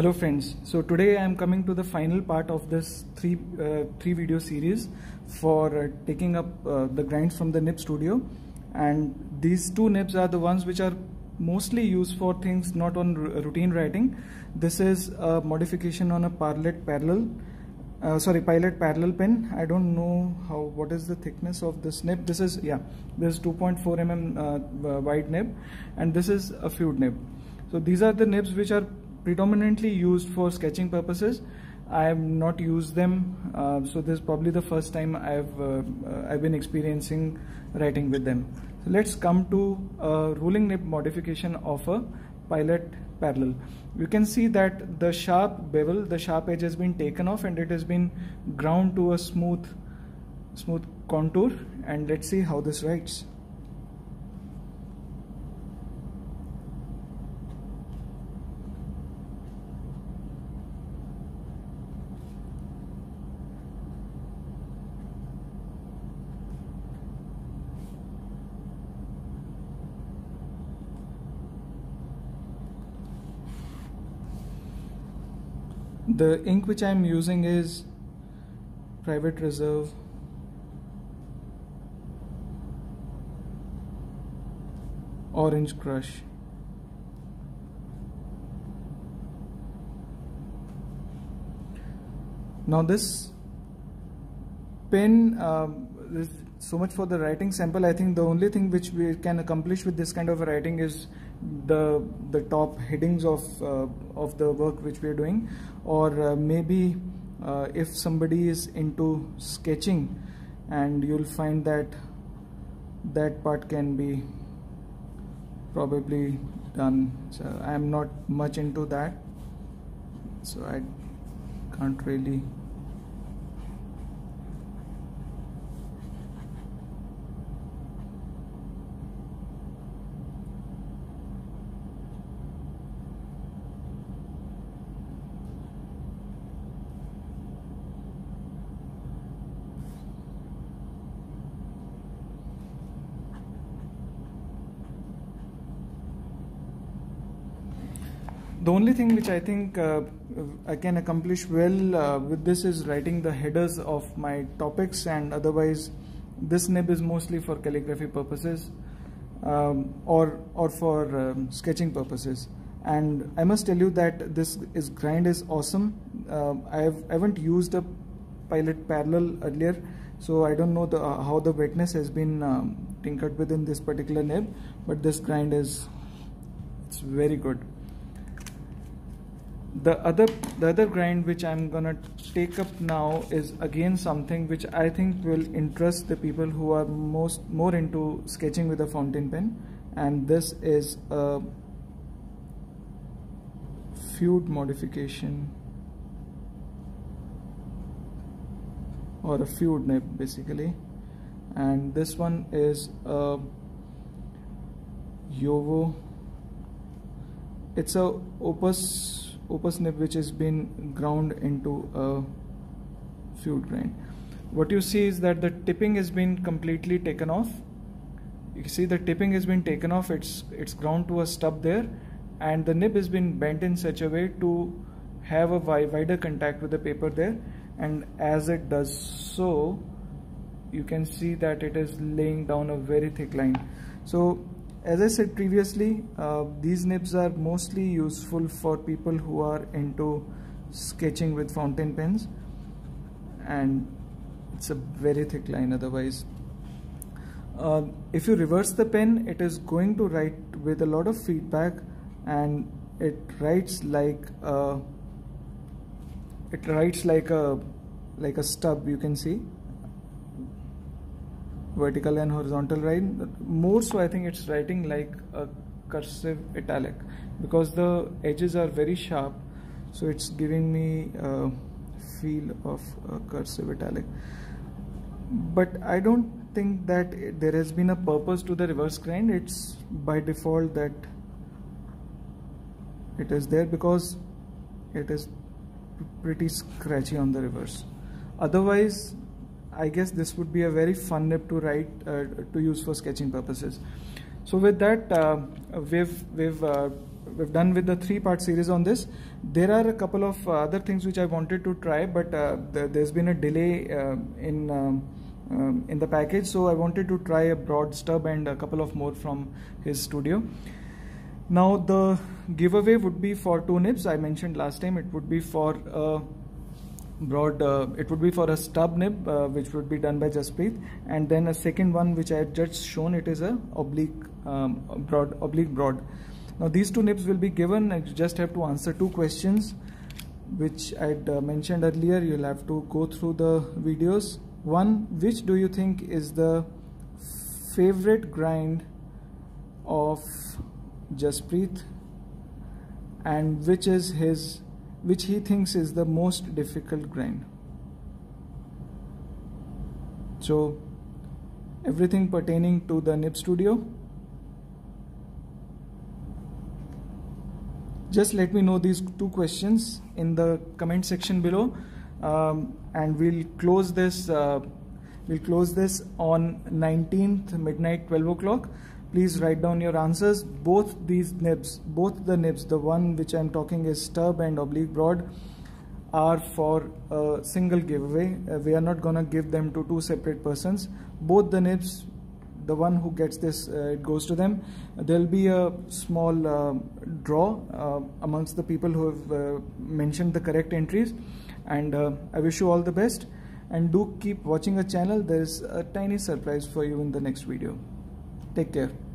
Hello friends, so today I am coming to the final part of this three video series for taking up the grinds from the Nib Studio, and these two nibs are the ones which are mostly used for things not on routine writing. This is a modification on a Pilot parallel pen. I don't know what is the thickness of this nib. This is 2.4 mm wide nib, and this is a fluid nib. So these are the nibs which are predominantly used for sketching purposes. I have not used them, so this is probably the first time I've been experiencing writing with them. So let's come to a ruling nib modification of a Pilot parallel. You can see that the sharp bevel, the sharp edge has been taken off and it has been ground to a smooth contour, and let's see how this writes. The ink which I am using is Private Reserve Orange Crush. Now this pen, so much for the writing sample. I think the only thing which we can accomplish with this kind of writing is the top headings of the work which we are doing, or maybe if somebody is into sketching, and you'll find that part can be probably done. So I am not much into that, so I can't really. The only thing which I think I can accomplish well with this is writing the headers of my topics, and otherwise this nib is mostly for calligraphy purposes or for sketching purposes. And I must tell you that this grind is awesome. I haven't used a Pilot parallel earlier, so I don't know how the wetness has been tinkered within this particular nib, but this grind it's very good. The other grind which I'm gonna take up now is again something which I think will interest the people who are more into sketching with a fountain pen, and this is a fluid modification, or a fluid nib basically, and this one is a JoWo. It's a Opus nib which has been ground into a fluid grind. What you see is that the tipping has been completely taken off. You see the tipping has been taken off. It's ground to a stub there, and the nib has been bent in such a way to have a wider contact with the paper there, and as it does so, you can see that it is laying down a very thick line. So as I said previously, these nibs are mostly useful for people who are into sketching with fountain pens, and it's a very thick line otherwise. If you reverse the pen, it is going to write with a lot of feedback, and it writes like a stub. You can see vertical and horizontal line. More so I think it's writing like a cursive italic, because the edges are very sharp, so it's giving me a feel of a cursive italic. But I don't think that there has been a purpose to the reverse grind. It's by default that it is there because it is pretty scratchy on the reverse. Otherwise I guess this would be a very fun nib to write to use for sketching purposes. So with that, we've we've done with the 3-part series on this. There are a couple of other things which I wanted to try, but there's been a delay in the package, so I wanted to try a broad stub and a couple of more from his studio. Now the giveaway would be for 2 nibs. I mentioned last time it would be for a broad, it would be for a stub nib which would be done by Jaspreet, and then a second one which I had just shown, it is a oblique broad. Now these 2 nibs will be given, and you just have to answer 2 questions which I'd mentioned earlier. You'll have to go through the videos. One, which do you think is the favorite grind of Jaspreet, and which he thinks is the most difficult grind? So everything pertaining to the Nib Studio. Just let me know these 2 questions in the comment section below, and we'll close this on 19th midnight 12 o'clock. Please write down your answers. Both the nibs, the one which I'm talking is stub and oblique broad, are for a single giveaway. We are not gonna give them to 2 separate persons. Both the nibs, the one who gets this, it goes to them. There'll be a small draw amongst the people who have mentioned the correct entries, and I wish you all the best, and do keep watching our channel. There's a tiny surprise for you in the next video. Take care.